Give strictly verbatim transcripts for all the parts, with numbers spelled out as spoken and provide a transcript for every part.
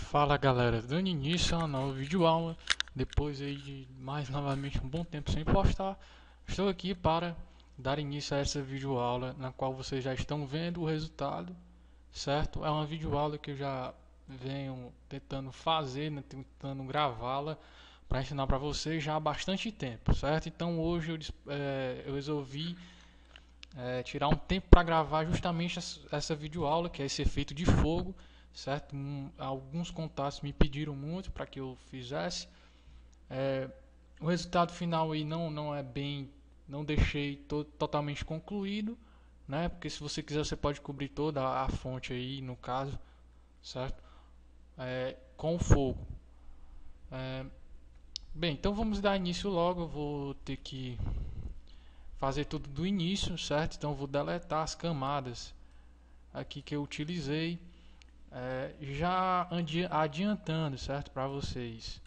Fala galera, dando início a uma nova videoaula, depois aí de mais novamente um bom tempo sem postar, estou aqui para dar início a essa videoaula na qual vocês já estão vendo o resultado, certo? É uma videoaula que eu já venho tentando fazer, né, tentando gravá-la para ensinar para vocês já há bastante tempo, certo? Então hoje eu, é, eu resolvi é, tirar um tempo para gravar justamente essa videoaula, que é esse efeito de fogo, certo? Um, alguns contatos me pediram muito para que eu fizesse. É, o resultado final aí não, não é bem, não deixei to totalmente concluído, né? Porque se você quiser você pode cobrir toda a, a fonte aí, no caso, certo? É, com o fogo. É, bem, então vamos dar início logo. Eu vou ter que fazer tudo do início, certo? Então eu vou deletar as camadas aqui que eu utilizei. É, já adiantando, certo, para vocês,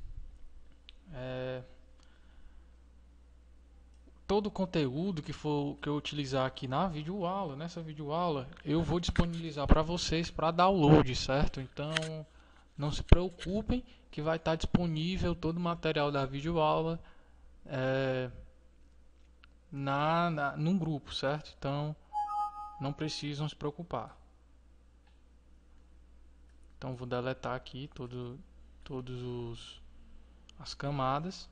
é, todo o conteúdo que for que eu utilizar aqui na videoaula, nessa videoaula, eu vou disponibilizar para vocês para download, certo? Então não se preocupem que vai estar disponível todo o material da videoaula é, na, na num grupo, certo? Então não precisam se preocupar. Então vou deletar aqui todo, todos os as camadas.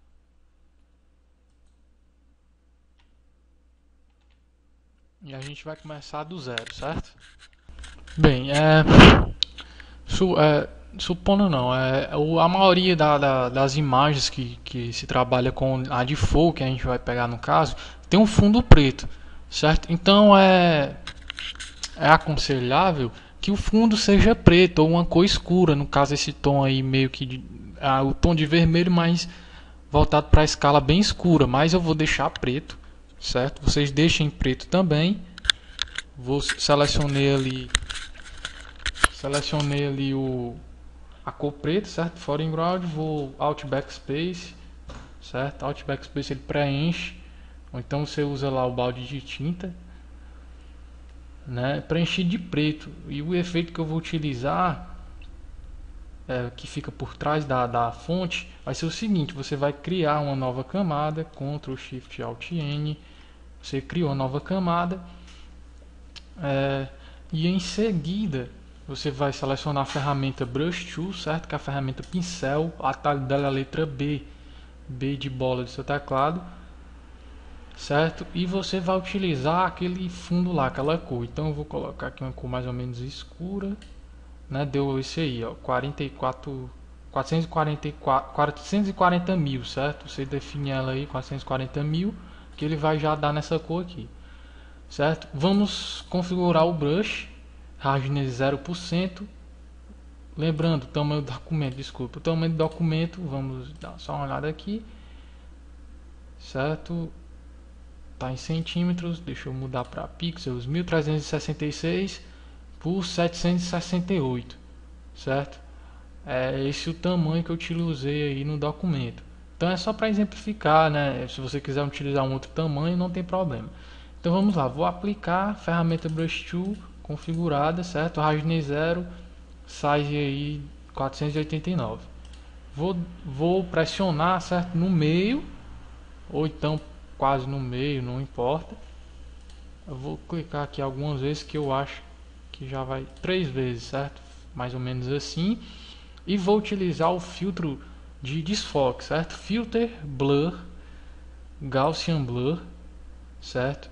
E a gente vai começar do zero, certo? Bem, é, su, é supondo não, é, a maioria da, da, das imagens que, que se trabalha com a de fogo, que a gente vai pegar no caso, tem um fundo preto, certo? Então é, é aconselhável que o fundo seja preto ou uma cor escura, no caso esse tom aí meio que de, ah, o tom de vermelho, mas voltado para a escala bem escura, mas eu vou deixar preto, certo? Vocês deixem preto também. Vou selecionei ali, selecionei ali o a cor preta, certo? Foreground, vou Alt Backspace, certo? Alt Backspace ele preenche, ou então você usa lá o balde de tinta, né? Preencher de preto. E o efeito que eu vou utilizar, é, que fica por trás da, da fonte, vai ser o seguinte: você vai criar uma nova camada, Ctrl Shift Alt N, você criou uma nova camada. É, e em seguida você vai selecionar a ferramenta Brush Tool, certo? Que é a ferramenta pincel, o atalho dela é a letra B, B de bola do seu teclado, certo? E você vai utilizar aquele fundo lá, aquela cor. Então eu vou colocar aqui uma cor mais ou menos escura, né? Deu esse aí, ó, quarenta e quatro, quatrocentos e quarenta e quatro, quatrocentos e quarenta mil, certo? Você define ela aí, quatrocentos e quarenta mil, que ele vai já dar nessa cor aqui. Certo? Vamos configurar o brush, hardness zero por cento. Lembrando, o tamanho do documento, desculpa, o tamanho do documento, vamos dar só uma olhada aqui. Certo? Tá em centímetros, deixa eu mudar para pixels, mil trezentos e sessenta e seis por setecentos e sessenta e oito. Certo? É esse o tamanho que eu utilizei aí no documento. Então é só para exemplificar, né? Se você quiser utilizar um outro tamanho, não tem problema. Então vamos lá, vou aplicar a ferramenta Brush Tool configurada, certo? Hardness zero, size aí quatrocentos e oitenta e nove. Vou, vou pressionar, certo? No meio, ou então quase no meio, não importa. Eu vou clicar aqui algumas vezes que eu acho que já vai três vezes, certo? Mais ou menos assim. E vou utilizar o filtro de desfoque, certo? Filter Blur, Gaussian Blur, certo?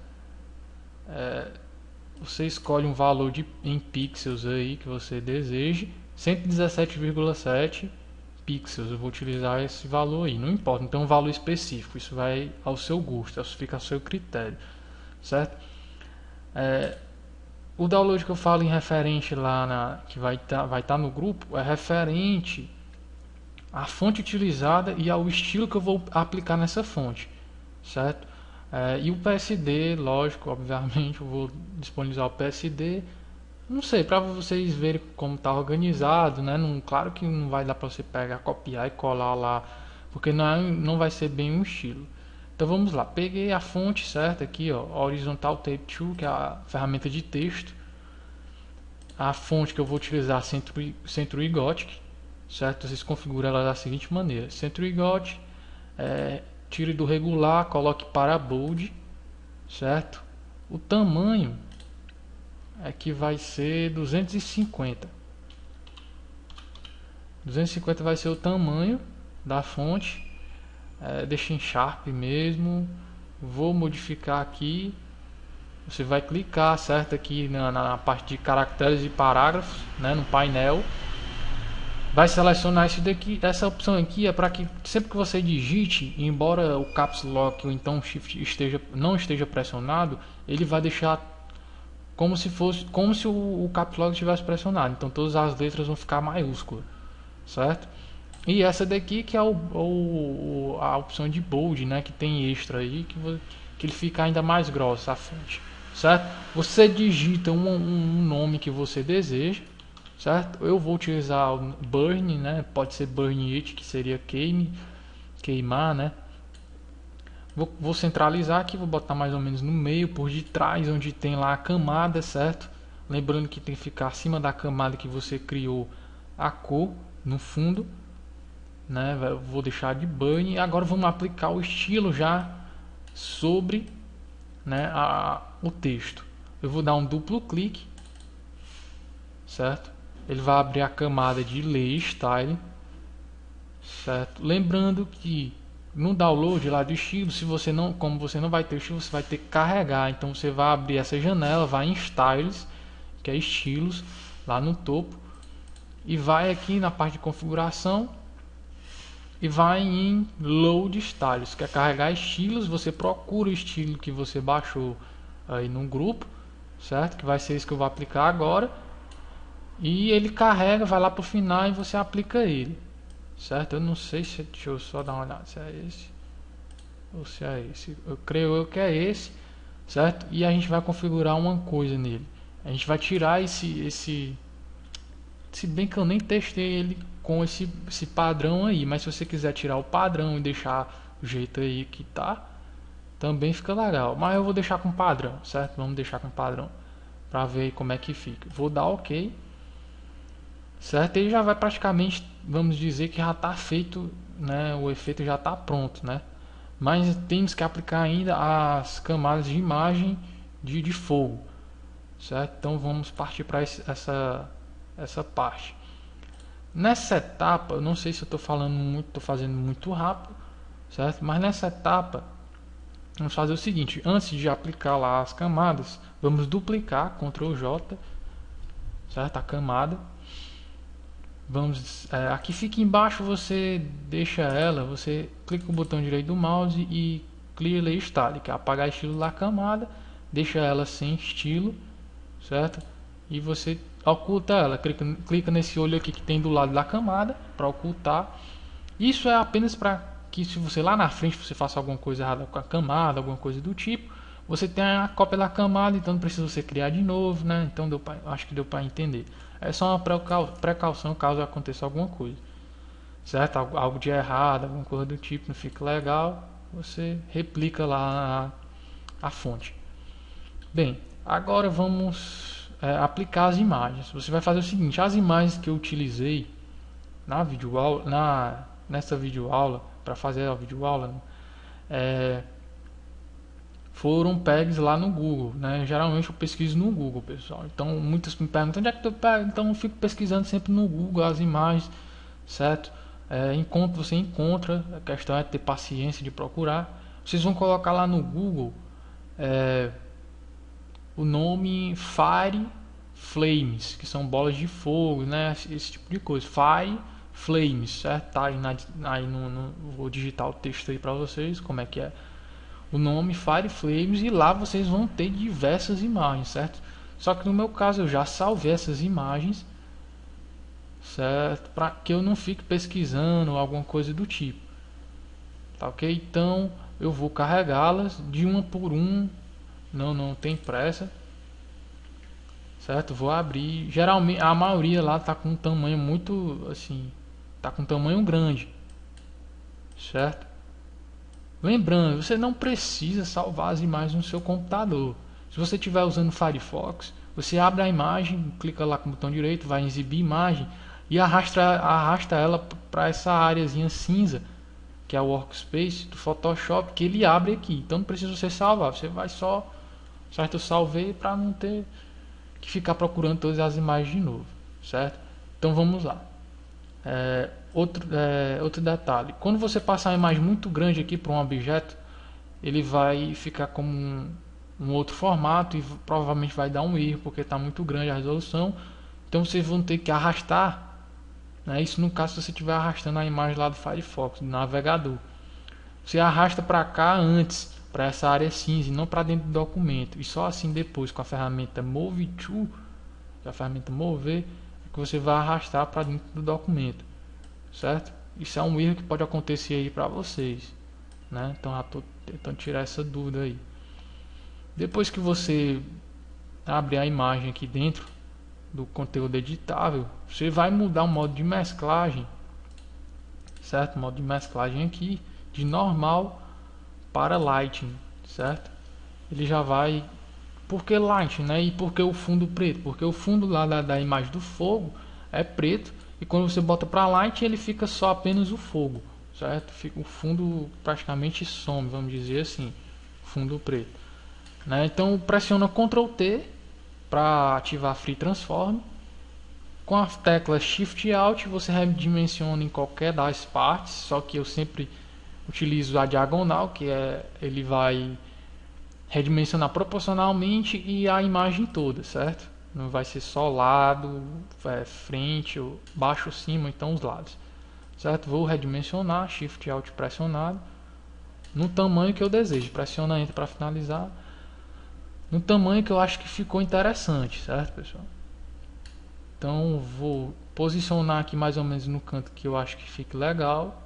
É, você escolhe um valor de, em pixels aí que você deseje, cento e dezessete vírgula sete pixels. Eu vou utilizar esse valor aí, não importa, então um valor específico, isso vai ao seu gosto, isso fica ao seu critério, certo? É, o download que eu falo em referente lá na, que vai estar vai tá no grupo, é referente à fonte utilizada e ao estilo que eu vou aplicar nessa fonte, certo? É, e o P S D, lógico, obviamente eu vou disponibilizar o P S D. Não sei, para vocês verem como está organizado, né? Não, claro que não vai dar para você pegar, copiar e colar lá, porque não, é, não vai ser bem um estilo. Então vamos lá, peguei a fonte certa aqui, ó, Horizontal Tape Tool, que é a ferramenta de texto. A fonte que eu vou utilizar é Century, Century Gothic, certo? Vocês configuram ela da seguinte maneira: Century Gothic, é, tire do regular, coloque para bold, certo? O tamanho é que vai ser duzentos e cinquenta. duzentos e cinquenta vai ser o tamanho da fonte. É, deixa em Sharp mesmo. Vou modificar aqui. Você vai clicar, certo, aqui na, na parte de caracteres e parágrafos, né, no painel. Vai selecionar isso daqui. Essa opção aqui é para que sempre que você digite, embora o Caps Lock ou então o Shift esteja, não esteja pressionado, ele vai deixar como se fosse, como se o, o Caps Lock estivesse pressionado. Então todas as letras vão ficar maiúsculas, certo? E essa daqui que é o, o, a opção de bold, né, que tem extra aí, que, que ele fica ainda mais grossa a fonte, certo? Você digita um, um nome que você deseja, certo? Eu vou utilizar o burn, né? Pode ser burn it, que seria queime, queimar, né? Vou, vou centralizar aqui, vou botar mais ou menos no meio, por detrás, onde tem lá a camada, certo? Lembrando que tem que ficar acima da camada que você criou a cor no fundo, né? Vou deixar de burn. E agora vamos aplicar o estilo já sobre, né, a, o texto. Eu vou dar um duplo clique, certo? Ele vai abrir a camada de Lay Style, certo? Lembrando que no download lá do estilo, se você não, como você não vai ter estilo, você vai ter que carregar. Então você vai abrir essa janela, vai em Styles, que é estilos, lá no topo, e vai aqui na parte de configuração e vai em Load Styles, que é carregar estilos. Você procura o estilo que você baixou aí no grupo, certo? Que vai ser esse que eu vou aplicar agora. E ele carrega, vai lá para o final e você aplica ele, certo? Eu não sei se, deixa eu só dar uma olhada se é esse ou se é esse. Eu creio eu que é esse, certo? E a gente vai configurar uma coisa nele. A gente vai tirar esse, esse, se bem que eu nem testei ele com esse, esse padrão aí, mas se você quiser tirar o padrão e deixar o jeito aí que tá, também fica legal. Mas eu vou deixar com padrão, certo? Vamos deixar com padrão para ver como é que fica. Vou dar OK. Certo? Ele já vai praticamente, vamos dizer que já está feito, né? O efeito já está pronto, né? Mas temos que aplicar ainda as camadas de imagem de, de fogo, certo? Então vamos partir para essa essa parte. Nessa etapa, eu não sei se eu estou falando muito, estou fazendo muito rápido, certo? Mas nessa etapa vamos fazer o seguinte: antes de aplicar lá as camadas, vamos duplicar, control J, certo? A camada. Vamos, é, aqui fica embaixo, você deixa ela, você clica com o botão direito do mouse e Clear Lay Style, que é apagar estilo da camada, deixa ela sem estilo, certo? E você oculta ela, clica, clica nesse olho aqui que tem do lado da camada para ocultar. Isso é apenas para que, se você lá na frente você faça alguma coisa errada com a camada, alguma coisa do tipo, você tem a cópia da camada, então não precisa você criar de novo, né? Então deu pra, acho que deu para entender. É só uma precaução caso aconteça alguma coisa, certo? Algo de errado, alguma coisa do tipo, não fica legal, você replica lá a, a fonte. Bem, agora vamos é, aplicar as imagens. Você vai fazer o seguinte: as imagens que eu utilizei na videoaula, na, nessa videoaula, para fazer a videoaula, é, foram pegs lá no Google, né? Geralmente eu pesquiso no Google, pessoal. Então muitas me perguntam onde é que eu pego. Então eu fico pesquisando sempre no Google as imagens, certo? É, enquanto você encontra, a questão é ter paciência de procurar. Vocês vão colocar lá no Google é, o nome Fire Flames, que são bolas de fogo, né? Esse tipo de coisa. Fire Flames, certo? Tá aí, na, aí no, no, vou digitar o texto aí para vocês como é que é o nome Fire Flames, e lá vocês vão ter diversas imagens, certo? Só que no meu caso eu já salvei essas imagens, certo? Para que eu não fique pesquisando alguma coisa do tipo, tá ok? Então eu vou carregá-las de uma por um, não, não tem pressa, certo? Vou abrir, geralmente a maioria lá tá com um tamanho muito assim, tá com um tamanho grande, certo? Lembrando, você não precisa salvar as imagens no seu computador. Se você estiver usando Firefox, Você abre a imagem, clica lá com o botão direito, vai em exibir imagem e arrasta, arrasta ela para essa áreazinha cinza, que é o workspace do Photoshop, que ele abre aqui. Então não precisa você salvar, você vai só, certo? Eu salvei para não ter que ficar procurando todas as imagens de novo, certo? Então vamos lá. É, outro, é, outro detalhe, quando você passar uma imagem muito grande aqui para um objeto, ele vai ficar como um, um outro formato e provavelmente vai dar um erro porque está muito grande a resolução. Então vocês vão ter que arrastar, né? Isso no caso se você estiver arrastando a imagem lá do Firefox, do navegador. Você arrasta para cá antes, para essa área cinza e não para dentro do documento. E só assim depois com a ferramenta Move To, que é a ferramenta mover, é que você vai arrastar para dentro do documento, certo? Isso é um erro que pode acontecer aí para vocês, né? Então já estou tentando tirar essa dúvida aí. Depois que você abre a imagem aqui dentro do conteúdo editável, você vai mudar o modo de mesclagem, certo? Modo de mesclagem aqui de normal para Lighting, certo? Ele já vai... Por que Lighting, né? E por que o fundo preto? Porque o fundo lá da, da imagem do fogo é preto e quando você bota para Lighting ele fica só apenas o fogo, certo? Fica, o fundo praticamente some, vamos dizer assim, fundo preto, né? Então pressiona control T para ativar Free Transform. Com a tecla Shift Alt você redimensiona em qualquer das partes, só que eu sempre utilizo a diagonal, que é ele vai redimensionar proporcionalmente e a imagem toda, certo? Não vai ser só lado, é, frente, ou baixo, cima, então os lados, certo? Vou redimensionar, Shift Alt pressionado, no tamanho que eu desejo. Pressiona Enter para finalizar. No tamanho que eu acho que ficou interessante, certo, pessoal? Então vou posicionar aqui mais ou menos no canto que eu acho que fique legal,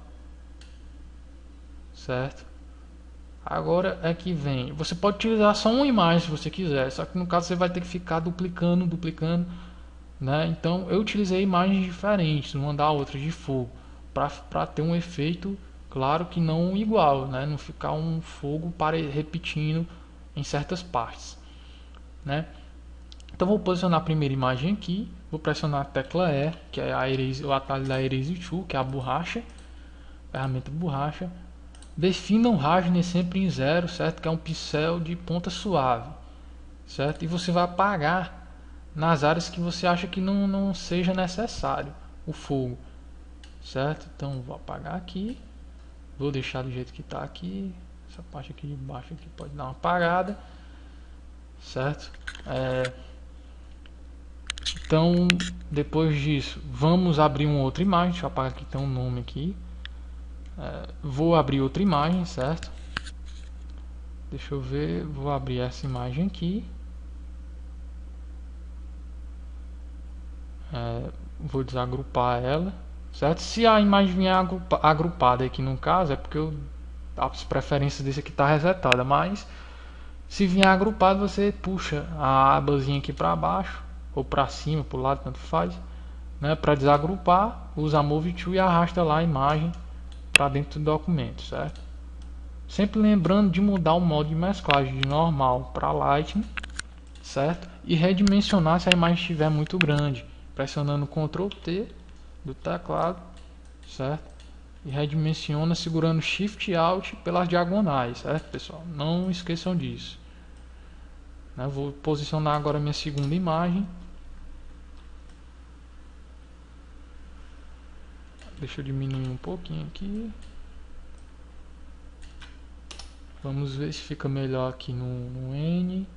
certo? Agora é que vem, você pode utilizar só uma imagem se você quiser, só que no caso você vai ter que ficar duplicando, duplicando, né? Então eu utilizei imagens diferentes, uma da outra de fogo, para ter um efeito, claro que não igual, né? Não ficar um fogo para repetindo em certas partes, né? Então vou posicionar a primeira imagem aqui, vou pressionar a tecla E, que é a Erase, o atalho da Erase Tool, que é a borracha, ferramenta borracha. Defina o hardness sempre em zero, certo? Que é um pincel de ponta suave, certo? E você vai apagar nas áreas que você acha que não, não seja necessário o fogo, certo? Então vou apagar aqui, vou deixar do jeito que está aqui. Essa parte aqui de baixo aqui pode dar uma apagada, certo? É... Então depois disso vamos abrir uma outra imagem. Deixa eu apagar aqui, tem um nome aqui. É, vou abrir outra imagem, certo? Deixa eu ver, vou abrir essa imagem aqui. É, vou desagrupar ela, certo? Se a imagem vier agrupa, agrupada aqui no caso, é porque eu, as preferências desse aqui está resetada, mas se vier agrupado você puxa a abazinha aqui para baixo ou para cima, para o lado, tanto faz, né? Para desagrupar, usa Move To e arrasta lá a imagem para dentro do documento, certo? Sempre lembrando de mudar o modo de mesclagem de normal para Lighting, certo? E redimensionar se a imagem estiver muito grande, pressionando control T do teclado, certo? E redimensiona segurando Shift Alt pelas diagonais, certo, pessoal? Não esqueçam disso. Né? Vou posicionar agora minha segunda imagem. Deixa eu diminuir um pouquinho aqui. Vamos ver se fica melhor aqui no, no N.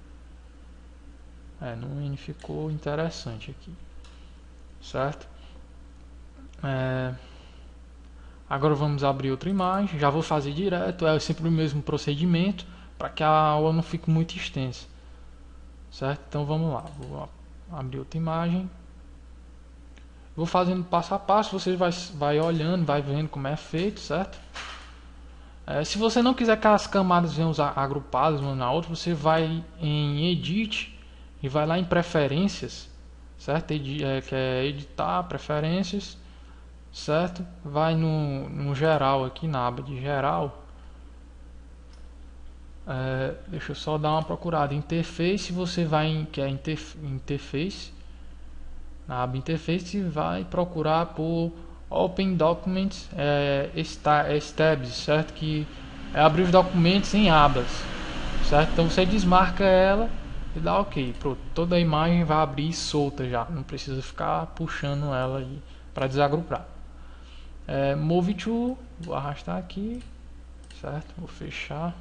É, no N ficou interessante aqui, certo? É, agora vamos abrir outra imagem. Já vou fazer direto, é sempre o mesmo procedimento para que a aula não fique muito extensa, certo? Então vamos lá, vou abrir outra imagem. Vou fazendo passo a passo, você vai, vai olhando, vai vendo como é feito, certo? É, se você não quiser que as camadas venham agrupadas uma na outra, você vai em Edit e vai lá em Preferências, certo? Edi, é, que é Editar, Preferências, certo? Vai no, no Geral aqui, na aba de Geral. É, deixa eu só dar uma procurada. Interface, você vai em que é interf interface, na aba interface vai procurar por Open Documents é, Tabs, certo? Que é abrir os documentos em abas, certo? Então você desmarca ela e dá OK. Pronto, toda a imagem vai abrir solta já, não precisa ficar puxando ela aí para desagrupar. É, Move to, vou arrastar aqui, certo? Vou fechar.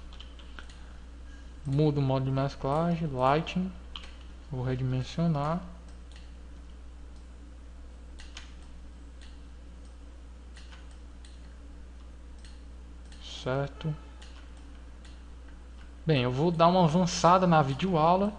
Mudo o modo de mesclagem, Lighting, vou redimensionar. Certo. Bem, eu vou dar uma avançada na videoaula,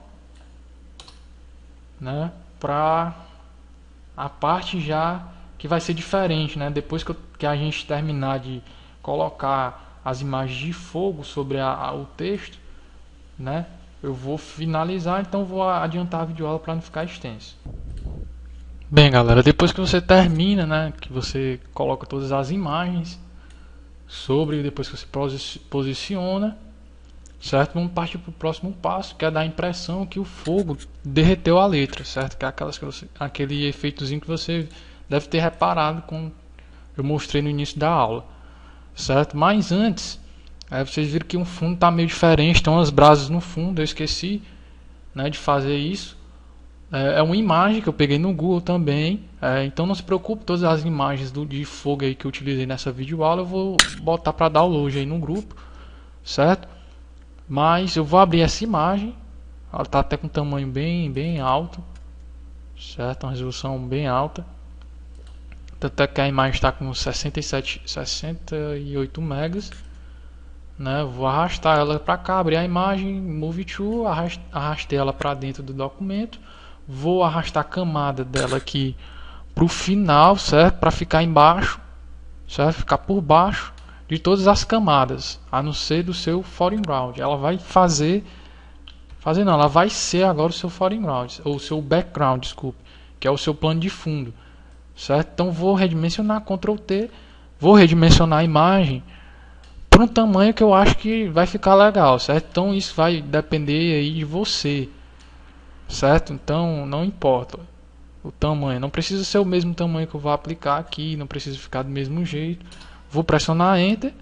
né, para a parte já que vai ser diferente, né? Depois que, eu, que a gente terminar de colocar as imagens de fogo sobre a, a, o texto, né? Eu vou finalizar, então vou adiantar a videoaula para não ficar extenso. Bem, galera, depois que você termina, né, que você coloca todas as imagens sobre, depois que você posiciona, certo? Vamos partir para o próximo passo, que é dar a impressão que o fogo derreteu a letra, certo? Que é aquelas que você, aquele efeitozinho que você deve ter reparado quando eu mostrei no início da aula, certo? Mas antes, é, vocês viram que o fundo está meio diferente, estão as brasas no fundo, eu esqueci, né, de fazer isso. É, é uma imagem que eu peguei no Google também, é, então não se preocupe, todas as imagens do, de fogo aí que eu utilizei nessa videoaula eu vou botar para download aí no grupo, certo? Mas eu vou abrir essa imagem, ela está até com um tamanho bem, bem alto, certo? Uma resolução bem alta. Tanto é que a imagem está com sessenta e sete, sessenta e oito megas, né? Vou arrastar ela para cá, abrir a imagem, Move to, arrastei ela para dentro do documento. Vou arrastar a camada dela aqui para o final, certo? Para ficar embaixo, certo? Ficar por baixo de todas as camadas, a não ser do seu foreground. Ela vai fazer, fazer não, ela vai ser agora o seu foreground, ou o seu background, desculpe, que é o seu plano de fundo, certo? Então vou redimensionar, control T, vou redimensionar a imagem para um tamanho que eu acho que vai ficar legal, certo? Então isso vai depender aí de você, certo? Então não importa o tamanho, não precisa ser o mesmo tamanho que eu vou aplicar aqui, não precisa ficar do mesmo jeito. Vou pressionar Enter,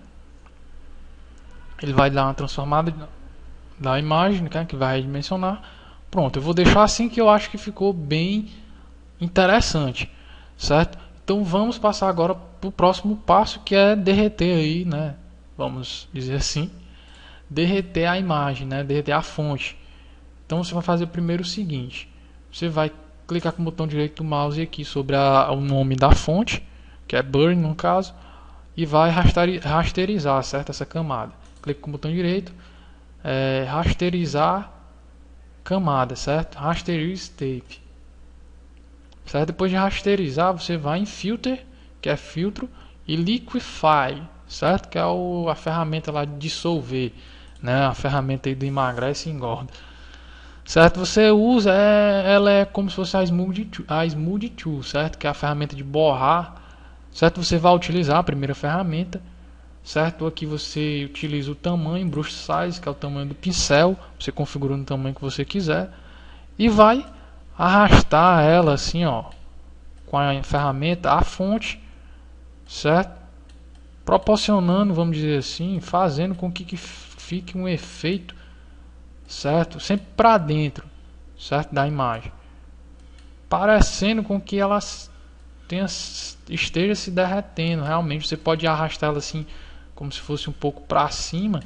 ele vai dar uma transformada da imagem, né, que vai redimensionar. Pronto, eu vou deixar assim que eu acho que ficou bem interessante, certo? Então vamos passar agora para o próximo passo, que é derreter aí, né? Vamos dizer assim, derreter a imagem, né? Derreter a fonte. Então você vai fazer primeiro o seguinte: você vai clicar com o botão direito do mouse aqui sobre a, o nome da fonte, que é Burn no caso, e vai rasterizar, certo? Essa camada. Clique com o botão direito, é, rasterizar camada, certo? Rasterize tape. Certo? Depois de rasterizar, você vai em Filter, que é filtro, e Liquify, certo? Que é o, a ferramenta lá de dissolver, né? A ferramenta aí do emagrece e engorda. Certo? Você usa, é, ela é como se fosse a Smooth Tool, a Smooth Tool, certo? Que é a ferramenta de borrar, certo? Você vai utilizar a primeira ferramenta, certo? Aqui você utiliza o tamanho, brush size, que é o tamanho do pincel, você configura no tamanho que você quiser, e vai arrastar ela assim, ó, com a ferramenta, a fonte, certo? Proporcionando, vamos dizer assim, fazendo com que, que fique um efeito, certo? Sempre para dentro, certo? Da imagem, parecendo com que ela tenha, esteja se derretendo. Realmente você pode arrastar ela assim, como se fosse um pouco para cima,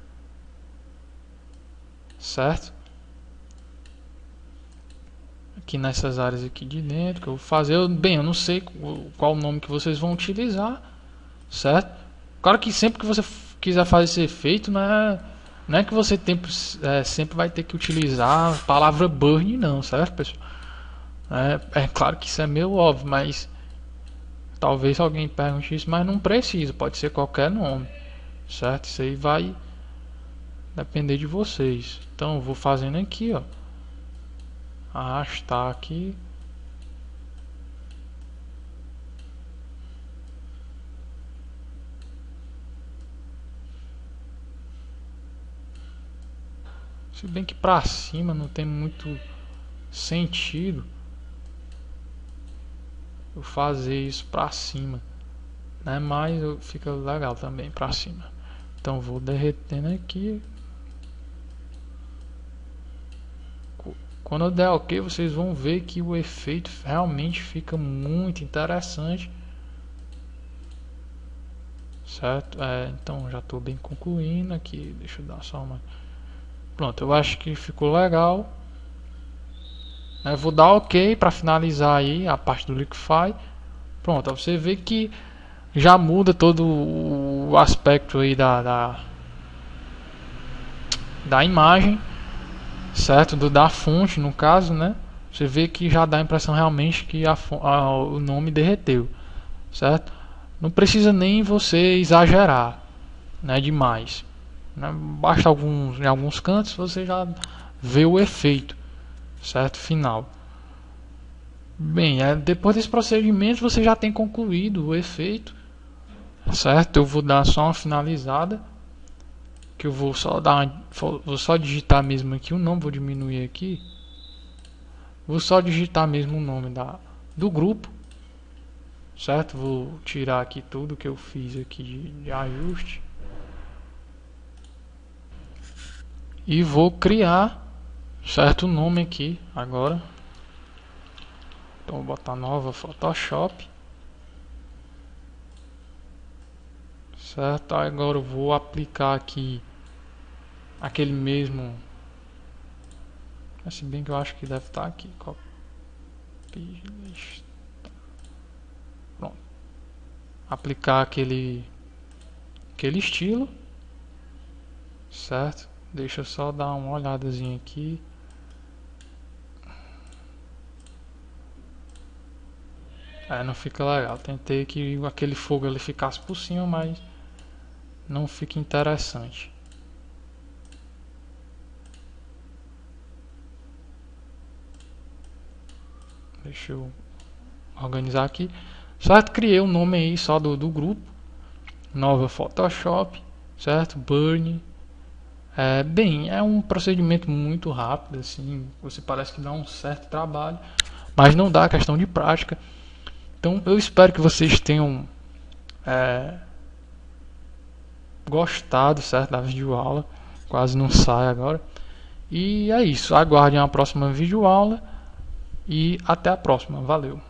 certo? Aqui nessas áreas aqui de dentro que eu vou fazer, eu, bem, eu não sei qual o nome que vocês vão utilizar, certo? Claro que sempre que você quiser fazer esse efeito, não é, não é que você tem, é, sempre vai ter que utilizar a palavra burn, não, certo, pessoal? É, é claro que isso é meio óbvio, mas talvez alguém pergunte isso, mas não precisa, pode ser qualquer nome, certo? Isso aí vai depender de vocês. Então eu vou fazendo aqui, ó, arrastar aqui, Se bem que pra cima não tem muito sentido eu fazer isso pra cima, né? Mas fica legal também pra cima. Então vou derretendo aqui. Quando eu der ok, vocês vão ver que o efeito realmente fica muito interessante, certo? É, então já estou bem concluindo aqui. Deixa eu dar só uma. Pronto, eu acho que ficou legal. Eu vou dar ok para finalizar aí a parte do Liquify. Pronto, você vê que já muda todo o aspecto aí da da, da imagem, certo? Do da fonte, no caso, né? Você vê que já dá a impressão realmente que a, a, o nome derreteu, certo? Não precisa nem você exagerar, né? Demais, né? Basta alguns em alguns cantos você já vê o efeito, certo? Final. Bem, é, depois desse procedimento você já tem concluído o efeito, certo? Eu vou dar só uma finalizada, que eu vou só dar uma, vou só digitar mesmo aqui o nome, vou diminuir aqui, vou só digitar mesmo o nome da, do grupo, certo? Vou tirar aqui tudo que eu fiz aqui de, de ajuste e vou criar, certo, o nome aqui agora. Então vou botar nova Photoshop, certo? Agora eu vou aplicar aqui aquele mesmo, se bem que eu acho que deve estar aqui. Copy, pronto. Aplicar aquele aquele estilo, certo? Deixa eu só dar uma olhadazinha aqui. É, não fica legal. Tentei que aquele fogo ele ficasse por cima, mas não fica interessante. Deixa eu organizar aqui. Certo? Criei o um nome aí só do, do grupo. Nova Photoshop, certo? Burn. É, bem, é um procedimento muito rápido, assim. Você parece que dá um certo trabalho, mas não dá, questão de prática. Então eu espero que vocês tenham é, gostado, certo, da videoaula. Quase não sai agora. E é isso, aguardem a próxima videoaula e até a próxima. Valeu!